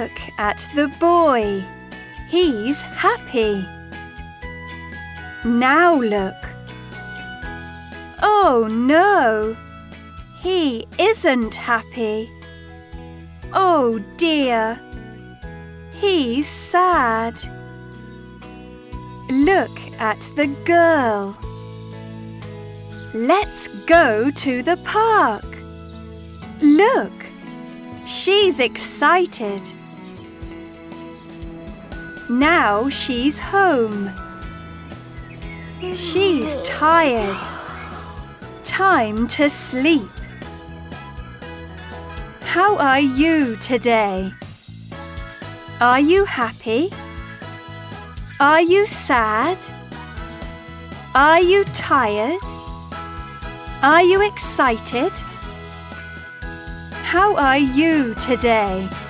Look at the boy. He's happy. Now look. Oh no! He isn't happy. Oh dear! He's sad. Look at the girl. Let's go to the park. Look! She's excited. Now she's home. She's tired. Time to sleep. How are you today? Are you happy? Are you sad? Are you tired? Are you excited? How are you today?